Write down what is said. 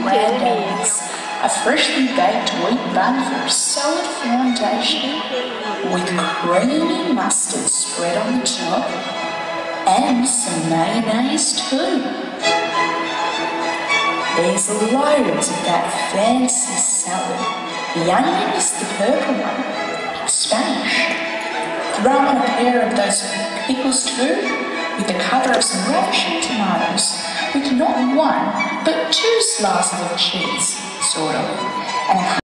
grandad's a freshly baked wheat bun for a solid foundation, with creamy mustard spread on the top, and some mayonnaise too. There's loads of that fancy salad. The onion is the purple one, it's Spanish. Throw on a pair of those pickles too, with the cover of some ravishing tomatoes, with not one, but 2 slices of cheese, sort of, and